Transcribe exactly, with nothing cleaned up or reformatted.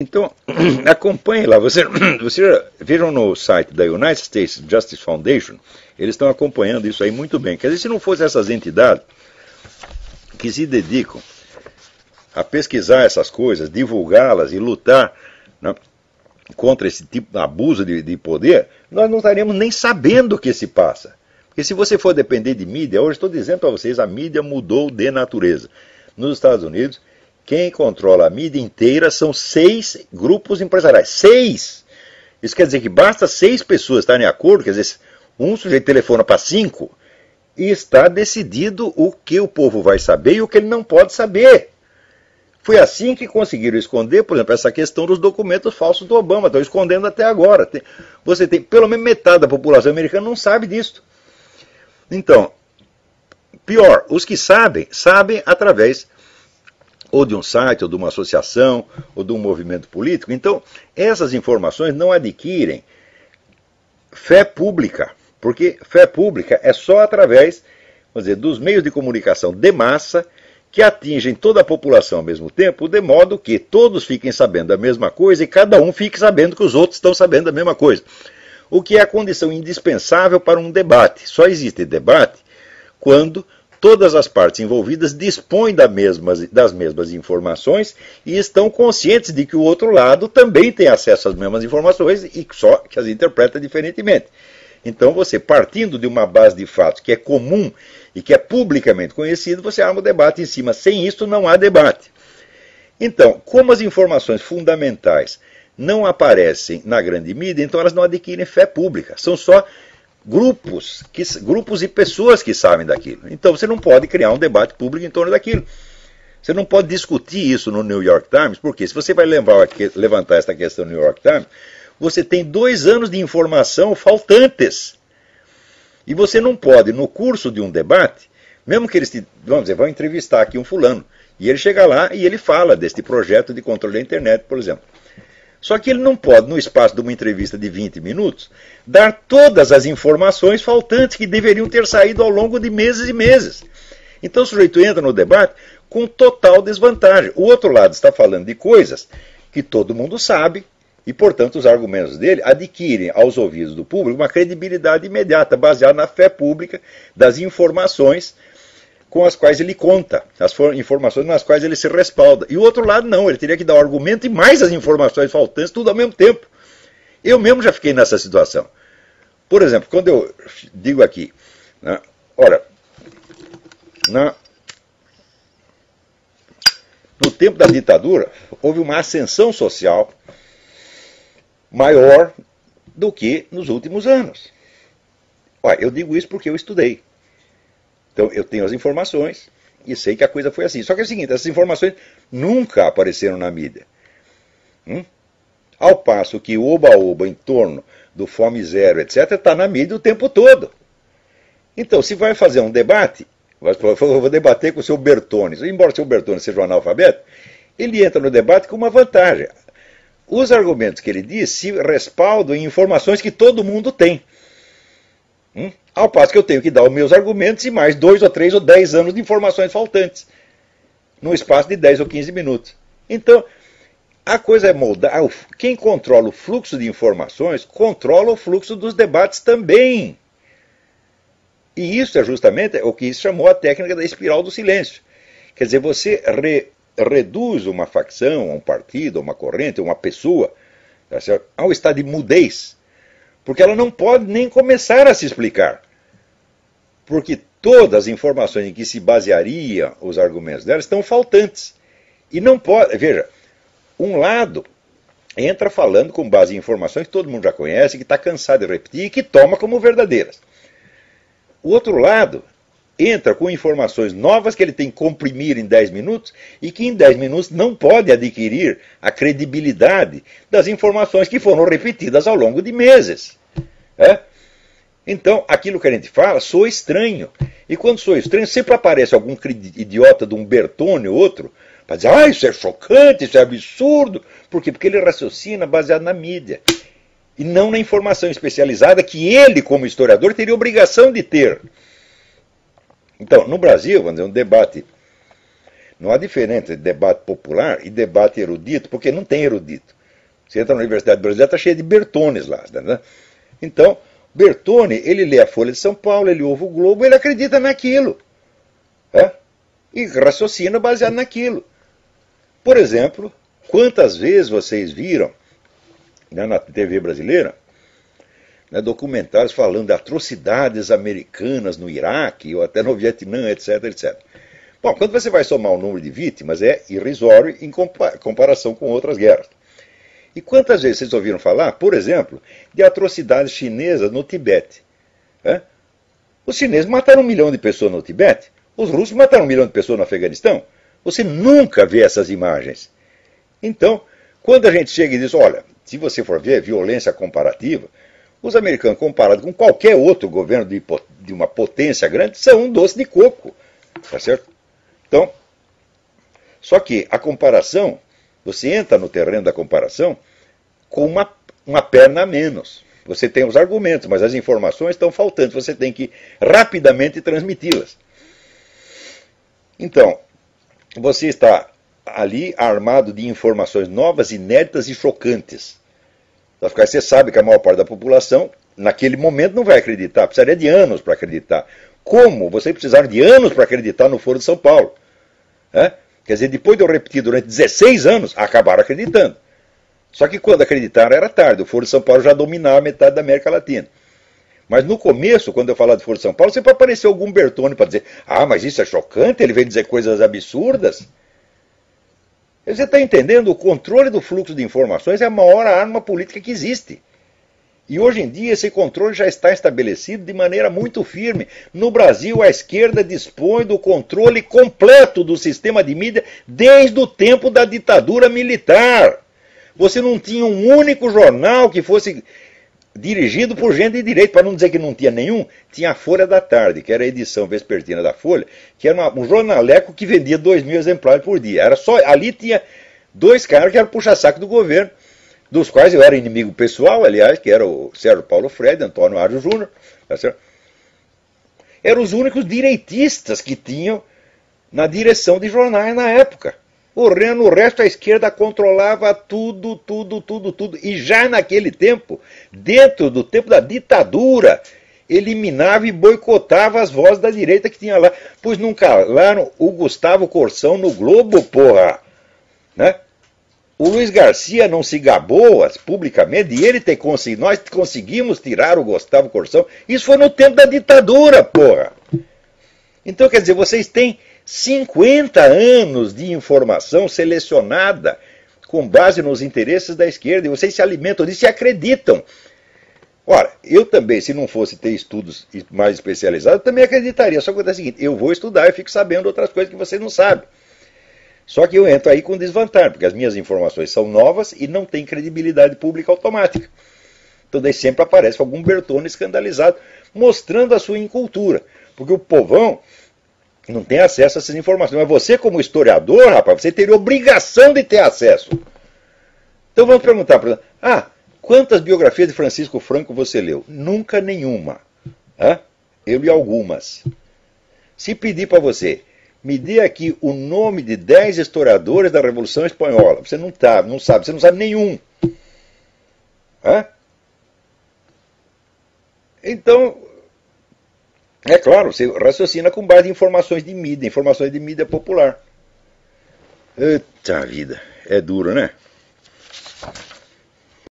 Então, acompanhe lá. Você, você vejam no site da United States Justice Foundation, eles estão acompanhando isso aí muito bem. Quer dizer, se não fossem essas entidades que se dedicam a pesquisar essas coisas, divulgá-las e lutar, né, contra esse tipo de abuso de, de poder, nós não estaríamos nem sabendo o que se passa. Porque se você for depender de mídia, hoje estou dizendo para vocês, a mídia mudou de natureza. Nos Estados Unidos, quem controla a mídia inteira são seis grupos empresariais. Seis! Isso quer dizer que basta seis pessoas estarem de acordo, quer dizer, um sujeito telefona para cinco, e está decidido o que o povo vai saber e o que ele não pode saber. Foi assim que conseguiram esconder, por exemplo, essa questão dos documentos falsos do Obama. Estão escondendo até agora. Tem, você tem, pelo menos metade da população americana não sabe disso. Então, pior, os que sabem, sabem através ou de um site, ou de uma associação, ou de um movimento político. Então, essas informações não adquirem fé pública, porque fé pública é só através, vamos dizer, dos meios de comunicação de massa que atingem toda a população ao mesmo tempo, de modo que todos fiquem sabendo da mesma coisa e cada um fique sabendo que os outros estão sabendo da mesma coisa. O que é a condição indispensável para um debate. Só existe debate quando todas as partes envolvidas dispõem das mesmas, das mesmas informações e estão conscientes de que o outro lado também tem acesso às mesmas informações e só que as interpreta diferentemente. Então você, partindo de uma base de fatos que é comum e que é publicamente conhecido, você arma o debate em cima. Sem isso não há debate. Então, como as informações fundamentais não aparecem na grande mídia, então elas não adquirem fé pública. São só grupos, que, grupos e pessoas que sabem daquilo. Então você não pode criar um debate público em torno daquilo. Você não pode discutir isso no New York Times, porque se você vai levar, levantar essa questão no New York Times, você tem dois anos de informação faltantes. E você não pode, no curso de um debate, mesmo que eles, te, vamos dizer, vão entrevistar aqui um fulano, e ele chega lá e ele fala deste projeto de controle da internet, por exemplo. Só que ele não pode, no espaço de uma entrevista de vinte minutos, dar todas as informações faltantes que deveriam ter saído ao longo de meses e meses. Então o sujeito entra no debate com total desvantagem. O outro lado está falando de coisas que todo mundo sabe, e, portanto, os argumentos dele adquirem aos ouvidos do público uma credibilidade imediata, baseada na fé pública das informações com as quais ele conta, as informações nas quais ele se respalda. E o outro lado não, ele teria que dar o argumento e mais as informações faltantes, tudo ao mesmo tempo. Eu mesmo já fiquei nessa situação. Por exemplo, quando eu digo aqui, né, ora, na, no tempo da ditadura, houve uma ascensão social maior do que nos últimos anos. Olha, eu digo isso porque eu estudei. Então eu tenho as informações e sei que a coisa foi assim. Só que é o seguinte, essas informações nunca apareceram na mídia. Hum? Ao passo que o oba-oba em torno do Fome Zero, etcétera, está na mídia o tempo todo. Então, se vai fazer um debate, eu vou debater com o seu Bertone. Embora o seu Bertone seja um analfabeto, ele entra no debate com uma vantagem. Os argumentos que ele diz se respaldam em informações que todo mundo tem. Hum? Ao passo que eu tenho que dar os meus argumentos e mais dois ou três ou dez anos de informações faltantes. Num espaço de dez ou quinze minutos. Então, a coisa é moldar. Quem controla o fluxo de informações, controla o fluxo dos debates também. E isso é justamente o que isso chamou a técnica da espiral do silêncio. Quer dizer, você re reduz uma facção, um partido, uma corrente, uma pessoa, tá certo? Ao estado de mudez, porque ela não pode nem começar a se explicar, porque todas as informações em que se baseariam os argumentos dela estão faltantes, e não pode, veja, um lado entra falando com base em informações que todo mundo já conhece, que está cansado de repetir e que toma como verdadeiras. O outro lado entra com informações novas que ele tem que comprimir em dez minutos e que em dez minutos não pode adquirir a credibilidade das informações que foram repetidas ao longo de meses. É? Então, aquilo que a gente fala soa estranho. E quando soa estranho, sempre aparece algum idiota de um Bertone ou outro para dizer, ah, isso é chocante, isso é absurdo. Por quê? Porque ele raciocina baseado na mídia e não na informação especializada que ele, como historiador, teria obrigação de ter. Então, no Brasil, vamos dizer, um debate Não há diferença entre debate popular e debate erudito, porque não tem erudito. Você entra na Universidade Brasileira, está cheia de Bertones lá. Né? Então, Bertone, ele lê a Folha de São Paulo, ele ouve o Globo, ele acredita naquilo. É? E raciocina baseado naquilo. Por exemplo, quantas vezes vocês viram, né, na T V brasileira, né, documentários falando de atrocidades americanas no Iraque, ou até no Vietnã, etc, etcétera. Bom, quando você vai somar o número de vítimas, é irrisório em comparação com outras guerras. E quantas vezes vocês ouviram falar, por exemplo, de atrocidades chinesas no Tibete? É? Os chineses mataram um milhão de pessoas no Tibete, os russos mataram um milhão de pessoas no Afeganistão. Você nunca vê essas imagens. Então, quando a gente chega e diz, olha, se você for ver violência comparativa, os americanos, comparados com qualquer outro governo de, de uma potência grande, são um doce de coco. Tá certo? Então, só que a comparação, você entra no terreno da comparação com uma, uma perna a menos. Você tem os argumentos, mas as informações estão faltando. Você tem que rapidamente transmiti-las. Então, você está ali armado de informações novas, inéditas e chocantes. Você sabe que a maior parte da população, naquele momento, não vai acreditar. Precisaria de anos para acreditar. Como? Vocês precisaram de anos para acreditar no Foro de São Paulo. É? Quer dizer, depois de eu repetir durante dezesseis anos, acabaram acreditando. Só que quando acreditaram era tarde. O Foro de São Paulo já dominava metade da América Latina. Mas no começo, quando eu falar do Foro de São Paulo, sempre apareceu algum Bertone para dizer, ah, mas isso é chocante, ele veio dizer coisas absurdas. Você está entendendo? O controle do fluxo de informações é a maior arma política que existe. E hoje em dia esse controle já está estabelecido de maneira muito firme. No Brasil, a esquerda dispõe do controle completo do sistema de mídia desde o tempo da ditadura militar. Você não tinha um único jornal que fosse dirigido por gente de direito, para não dizer que não tinha nenhum. Tinha a Folha da Tarde, que era a edição vespertina da Folha, que era uma, um jornaleco que vendia dois mil exemplares por dia. Era só, ali tinha dois caras que eram puxa-saco do governo, dos quais eu era inimigo pessoal, aliás, que era o Sérgio Paulo Freire, Antônio Ágio Júnior, tá certo? Eram os únicos direitistas que tinham na direção de jornais na época. O no resto, a esquerda controlava tudo, tudo, tudo, tudo. E já naquele tempo, dentro do tempo da ditadura, eliminava e boicotava as vozes da direita que tinha lá. Pois não calaram o Gustavo Corsão no Globo, porra! Né? O Luiz Garcia não se gabou publicamente de ele ter conseguido. Nós conseguimos tirar o Gustavo Corsão. Isso foi no tempo da ditadura, porra! Então, quer dizer, vocês têm cinquenta anos de informação selecionada com base nos interesses da esquerda, e vocês se alimentam disso e acreditam. Ora, eu também, se não fosse ter estudos mais especializados, também acreditaria. Só que é o seguinte, eu vou estudar e fico sabendo outras coisas que vocês não sabem. Só que eu entro aí com desvantagem, porque as minhas informações são novas e não têm credibilidade pública automática. Então daí sempre aparece algum Bertone escandalizado, mostrando a sua incultura. Porque o povão não tem acesso a essas informações. Mas você, como historiador, rapaz, você teria obrigação de ter acesso. Então vamos perguntar para ele, ah, quantas biografias de Francisco Franco você leu? Nunca nenhuma. Hã? Eu li algumas. Se pedir para você, me dê aqui o nome de dez historiadores da Revolução Espanhola. Você não, tá, não sabe, você não sabe nenhum. Hã? Então, é claro, você raciocina com base em informações de mídia, informações de mídia popular. Eita vida, é duro, né?